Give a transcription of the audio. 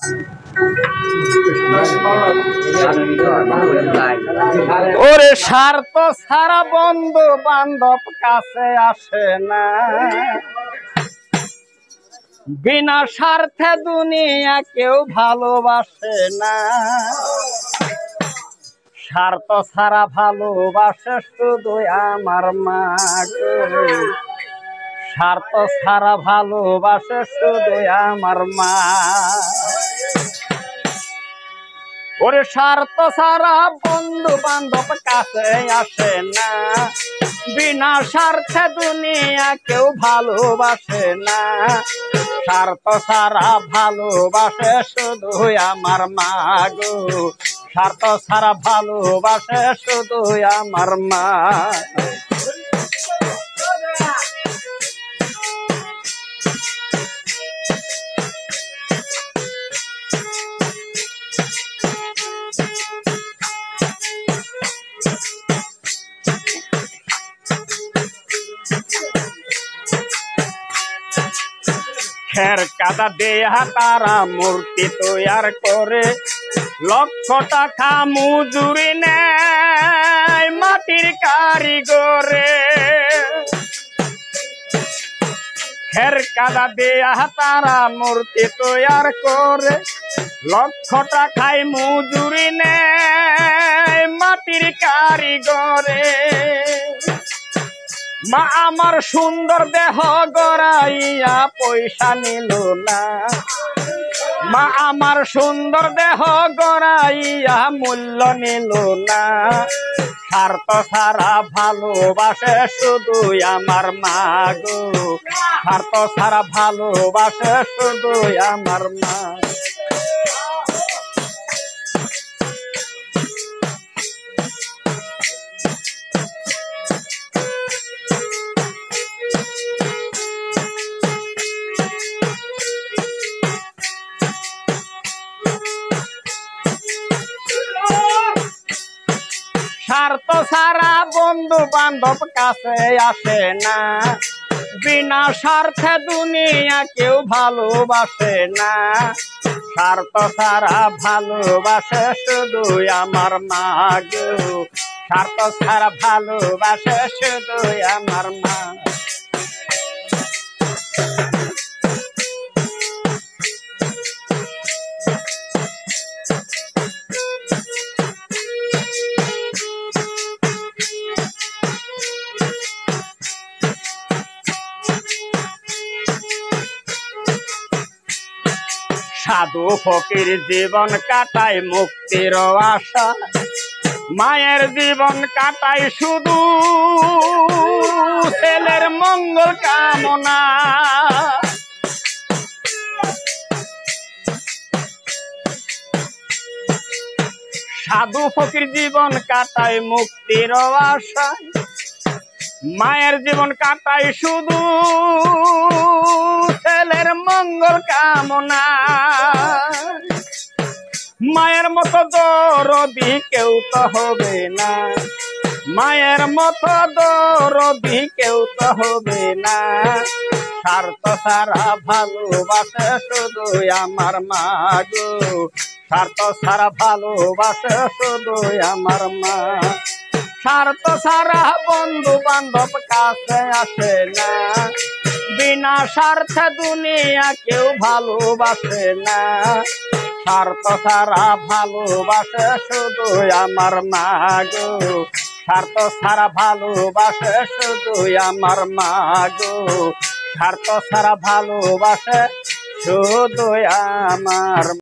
ওরে স্বার্থ ছাড়া বন্ধু বান্ধব কাছে আসে না, বিনা স্বার্থে দুনিয়া কেউ ভালোবাসে না। স্বার্থ ছাড়া ভালোবাসে শুধু আমার মা গো, স্বার্থ ছাড়া ভালোবাসে শুধু আমার মা। ওরে স্বার্থ ছাড়া বন্ধু বান্ধব কাছে আসে না, বিনা স্বার্থে দুনিয়া কেউ ভালোবাসে না। স্বার্থ ছাড়া ভালোবাসে শুধু আমার মা গো, স্বার্থ ছাড়া ভালোবাসে শুধু আমার মা। খের কাদা দেয়া তারা মূর্তি তৈয়ার করে, লক্ষ টাকা মজুরি নেয় মাটির কারিগরে। খের কাদা দেয়া তারা মূর্তি তৈয়ার করে, লক্ষ টাকায় মজুরি নেয় মাটির কারিগরে। মা আমার সুন্দর দেহ গড়াইয়া পয়সা নিল না, মা আমার সুন্দর দেহ গড়াইয়া মূল্য নিল না। স্বার্থ ছাড়া ভালোবাসে শুধু আমার মা গো, স্বার্থ ছাড়া ভালোবাসে শুধু আমার মা। স্বার্থ ছাড়া বন্ধু বান্ধব কাছে আসে না, বিনা স্বার্থে দুনিয়া কেউ ভালোবাসে না। স্বার্থ ছাড়া ভালোবাসে শুধু আমার মা গো, স্বার্থ ছাড়া ভালোবাসে শুধু আমার মা। সাধু ফকির জীবন কাটায় মুক্তির আশা, মায়ের জীবন কাটায় শুধু ছেলের মঙ্গল কামনা। সাধু ফকির জীবন কাটায় মুক্তির আশা, মায়ের জীবন কাটায় শুধু ছেলের মঙ্গল কামনা। মায়ের মতো দরদি কেউ তো হবে না, মায়ের মতো দরদি কেউ তো হবে না। স্বার্থ ছাড়া ভালোবাসে শুধু আমার মা গো, স্বার্থ ছাড়া ভালোবাসে শুধু আমার মা। স্বার্থ ছাড়া বন্ধু বান্ধব কাছে আসে না, বিনা স্বার্থে দুনিয়া কেউ ভালোবাসে না। স্বার্থ ছাড়া ভালোবাসে শুধু আমার মা গো, স্বার্থ ছাড়া ভালোবাসে শুধু আমার মা গো, স্বার্থ ছাড়া ভালোবাসে শুধু আমার।